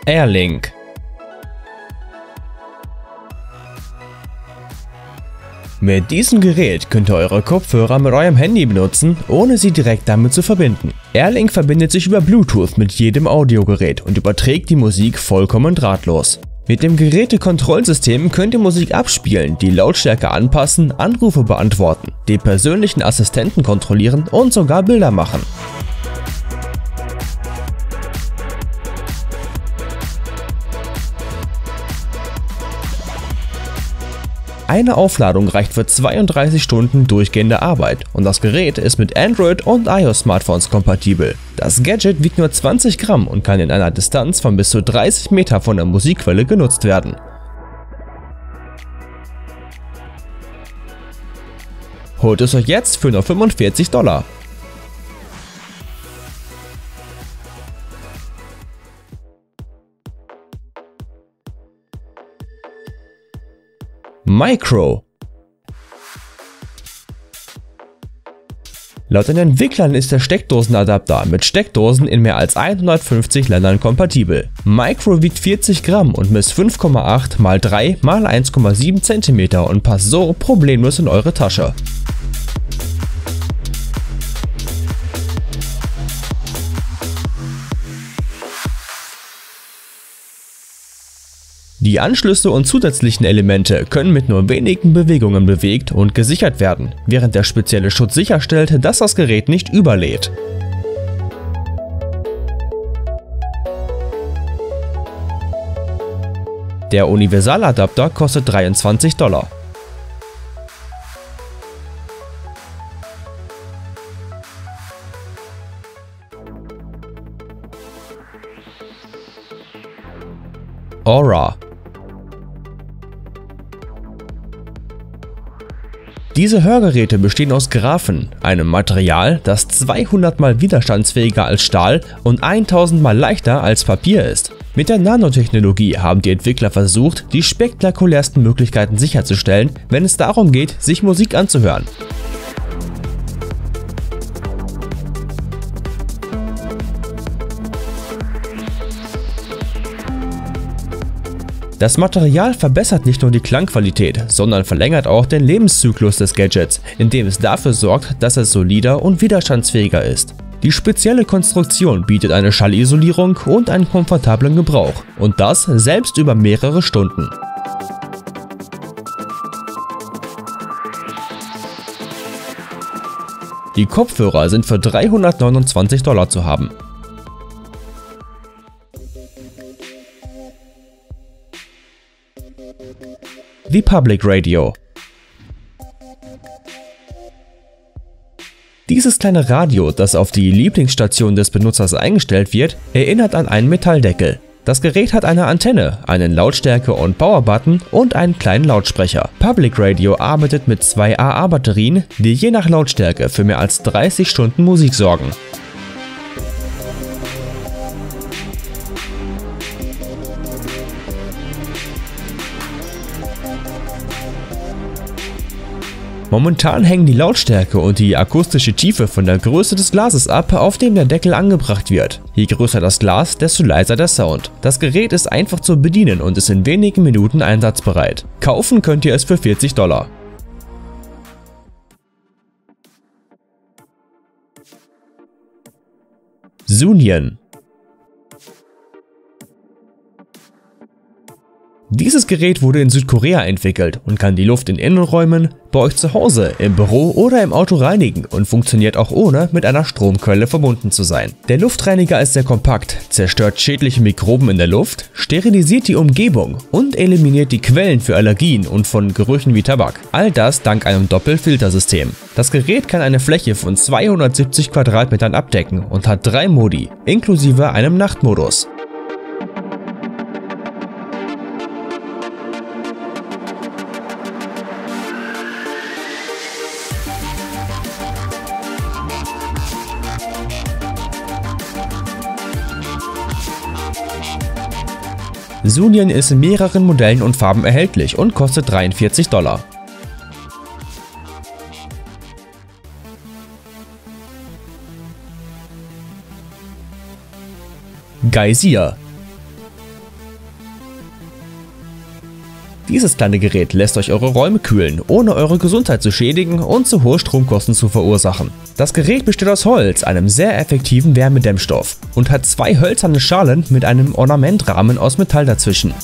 Airlink. Mit diesem Gerät könnt ihr eure Kopfhörer mit eurem Handy benutzen, ohne sie direkt damit zu verbinden. Airlink verbindet sich über Bluetooth mit jedem Audiogerät und überträgt die Musik vollkommen drahtlos. Mit dem Gerätekontrollsystem könnt ihr Musik abspielen, die Lautstärke anpassen, Anrufe beantworten, den persönlichen Assistenten kontrollieren und sogar Bilder machen. Eine Aufladung reicht für 32 Stunden durchgehende Arbeit und das Gerät ist mit Android und iOS-Smartphones kompatibel. Das Gadget wiegt nur 20 Gramm und kann in einer Distanz von bis zu 30 Meter von der Musikquelle genutzt werden. Holt es euch jetzt für nur $45. Micro. Laut den Entwicklern ist der Steckdosenadapter mit Steckdosen in mehr als 150 Ländern kompatibel. Micro wiegt 40 Gramm und misst 5,8 x 3 x 1,7 cm und passt so problemlos in eure Tasche. Die Anschlüsse und zusätzlichen Elemente können mit nur wenigen Bewegungen bewegt und gesichert werden, während der spezielle Schutz sicherstellt, dass das Gerät nicht überlädt. Der Universaladapter kostet $23. Aura. Diese Hörgeräte bestehen aus Graphen, einem Material, das 200 mal widerstandsfähiger als Stahl und 1000 mal leichter als Papier ist. Mit der Nanotechnologie haben die Entwickler versucht, die spektakulärsten Möglichkeiten sicherzustellen, wenn es darum geht, sich Musik anzuhören. Das Material verbessert nicht nur die Klangqualität, sondern verlängert auch den Lebenszyklus des Gadgets, indem es dafür sorgt, dass es solider und widerstandsfähiger ist. Die spezielle Konstruktion bietet eine Schallisolierung und einen komfortablen Gebrauch, und das selbst über mehrere Stunden. Die Kopfhörer sind für $329 zu haben. Wie Public Radio. Dieses kleine Radio, das auf die Lieblingsstation des Benutzers eingestellt wird, erinnert an einen Metalldeckel. Das Gerät hat eine Antenne, einen Lautstärke- und Power-Button und einen kleinen Lautsprecher. Public Radio arbeitet mit 2 AA-Batterien, die je nach Lautstärke für mehr als 30 Stunden Musik sorgen. Momentan hängen die Lautstärke und die akustische Tiefe von der Größe des Glases ab, auf dem der Deckel angebracht wird. Je größer das Glas, desto leiser der Sound. Das Gerät ist einfach zu bedienen und ist in wenigen Minuten einsatzbereit. Kaufen könnt ihr es für $40. Zunion. Dieses Gerät wurde in Südkorea entwickelt und kann die Luft in Innenräumen, bei euch zu Hause, im Büro oder im Auto reinigen und funktioniert auch ohne mit einer Stromquelle verbunden zu sein. Der Luftreiniger ist sehr kompakt, zerstört schädliche Mikroben in der Luft, sterilisiert die Umgebung und eliminiert die Quellen für Allergien und von Gerüchen wie Tabak. All das dank einem Doppelfiltersystem. Das Gerät kann eine Fläche von 270 Quadratmetern abdecken und hat 3 Modi, inklusive einem Nachtmodus. Zunion ist in mehreren Modellen und Farben erhältlich und kostet $43. Geysir. Dieses kleine Gerät lässt euch eure Räume kühlen, ohne eure Gesundheit zu schädigen und zu hohe Stromkosten zu verursachen. Das Gerät besteht aus Holz, einem sehr effektiven Wärmedämmstoff, und hat 2 hölzerne Schalen mit einem Ornamentrahmen aus Metall dazwischen.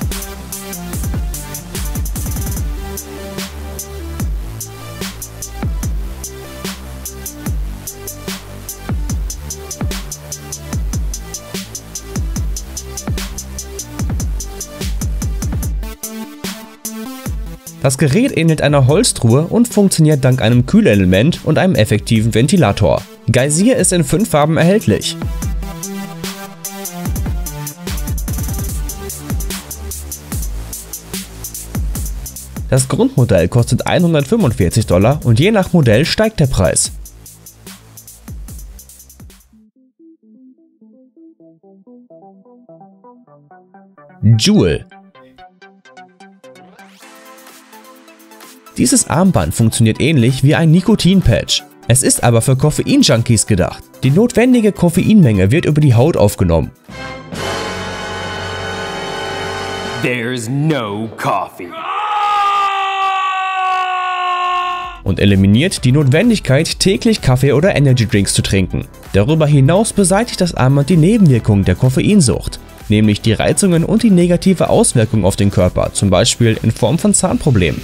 Das Gerät ähnelt einer Holztruhe und funktioniert dank einem Kühlelement und einem effektiven Ventilator. Geysir ist in 5 Farben erhältlich. Das Grundmodell kostet $145 und je nach Modell steigt der Preis. Joule. Dieses Armband funktioniert ähnlich wie ein Nikotin-Patch. Es ist aber für Koffein-Junkies gedacht. Die notwendige Koffeinmenge wird über die Haut aufgenommen. There's no coffee. Und eliminiert die Notwendigkeit, täglich Kaffee oder Energydrinks zu trinken. Darüber hinaus beseitigt das Armband die Nebenwirkungen der Koffeinsucht, nämlich die Reizungen und die negative Auswirkung auf den Körper, zum Beispiel in Form von Zahnproblemen.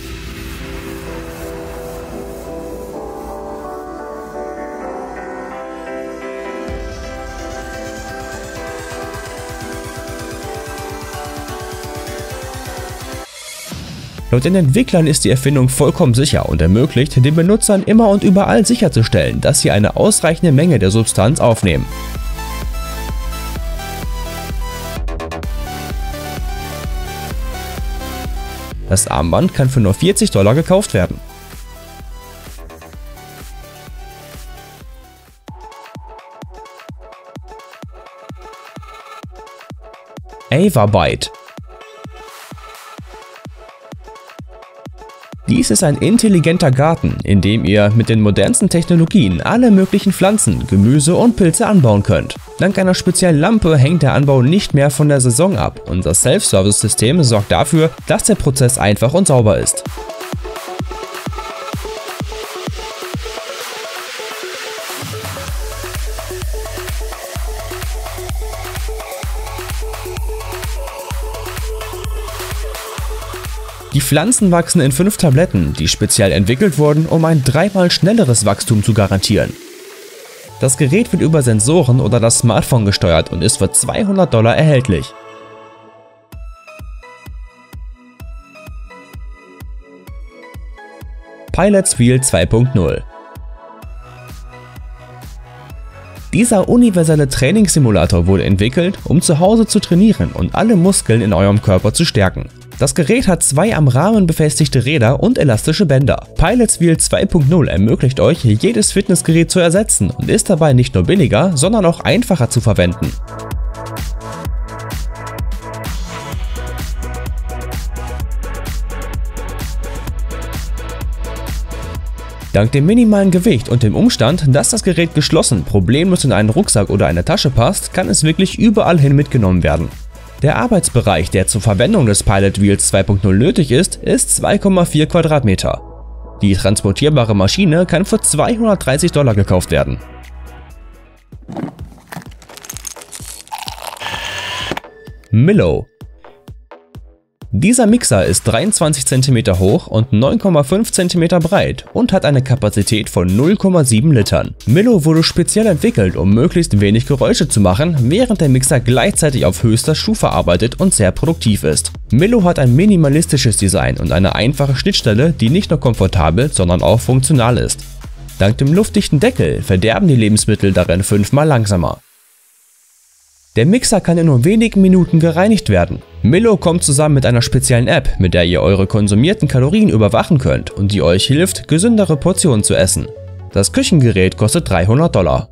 Laut den Entwicklern ist die Erfindung vollkommen sicher und ermöglicht den Benutzern immer und überall sicherzustellen, dass sie eine ausreichende Menge der Substanz aufnehmen. Das Armband kann für nur $40 gekauft werden. Avabyte. Dies ist ein intelligenter Garten, in dem ihr mit den modernsten Technologien alle möglichen Pflanzen, Gemüse und Pilze anbauen könnt. Dank einer speziellen Lampe hängt der Anbau nicht mehr von der Saison ab und das Self-Service-System sorgt dafür, dass der Prozess einfach und sauber ist. Die Pflanzen wachsen in 5 Tabletten, die speziell entwickelt wurden, um ein 3-mal schnelleres Wachstum zu garantieren. Das Gerät wird über Sensoren oder das Smartphone gesteuert und ist für $200 erhältlich. Pilots Wheel 2.0. Dieser universelle Trainingssimulator wurde entwickelt, um zu Hause zu trainieren und alle Muskeln in eurem Körper zu stärken. Das Gerät hat 2 am Rahmen befestigte Räder und elastische Bänder. Pilots Wheel 2.0 ermöglicht euch, jedes Fitnessgerät zu ersetzen und ist dabei nicht nur billiger, sondern auch einfacher zu verwenden. Dank dem minimalen Gewicht und dem Umstand, dass das Gerät geschlossen problemlos in einen Rucksack oder eine Tasche passt, kann es wirklich überall hin mitgenommen werden. Der Arbeitsbereich, der zur Verwendung des Pilot Wheels 2.0 nötig ist 2,4 Quadratmeter. Die transportierbare Maschine kann für $230 gekauft werden. Millo. Dieser Mixer ist 23 cm hoch und 9,5 cm breit und hat eine Kapazität von 0,7 Litern. Millo wurde speziell entwickelt, um möglichst wenig Geräusche zu machen, während der Mixer gleichzeitig auf höchster Stufe arbeitet und sehr produktiv ist. Millo hat ein minimalistisches Design und eine einfache Schnittstelle, die nicht nur komfortabel, sondern auch funktional ist. Dank dem luftdichten Deckel verderben die Lebensmittel darin 5-mal langsamer. Der Mixer kann in nur wenigen Minuten gereinigt werden. Millo kommt zusammen mit einer speziellen App, mit der ihr eure konsumierten Kalorien überwachen könnt und die euch hilft, gesündere Portionen zu essen. Das Küchengerät kostet $300.